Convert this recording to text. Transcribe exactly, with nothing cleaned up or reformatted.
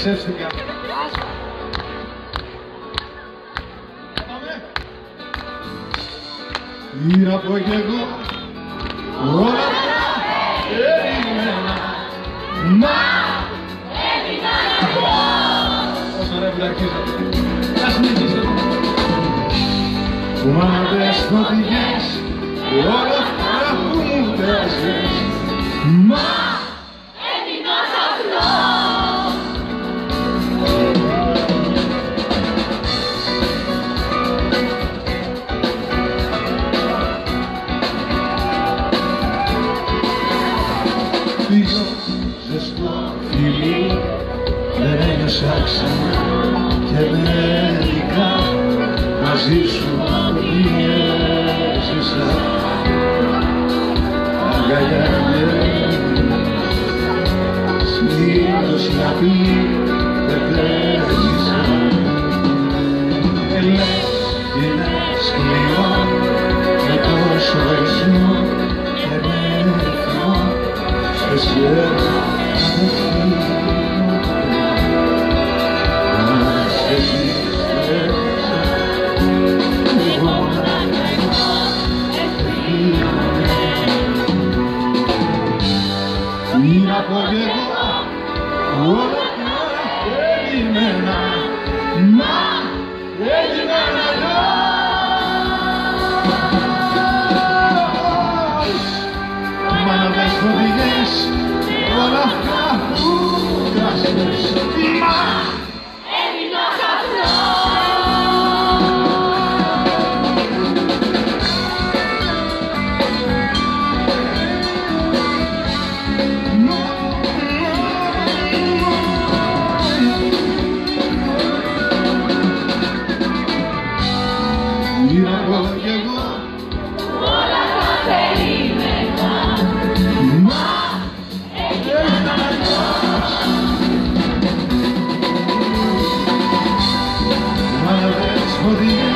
Περισσεύστηκα. Πήρα από κι εγώ όλα τα περιμένα, μα έδινα να πω. Όσο ρε βλαρχίζω, να συνεχίσω. Κουμάντες φωτιές, όλα αυτά που μου παίζεις, μα έδινα σαφρό. Πιο ζεστό φιλί δεν ένιωσα ξανά και μερικά μαζί σου πιέζησα. Αγκαλιά συνήθως να πει δεν παίζησα. Λες είναι σκληρό με τόσο εσμό και με θυμό σε πήρα από κι εγώ όλα τα περιμένα, μα έγιναν αλλιώς. Μάναβες φωτιές, όλα αυτά που κράσες, μα έδινα σαφρό. Πήρα από κι εγώ Όλα τα περίμενα, μα έγιναν αλλιώς. Μάναβες φωτιές,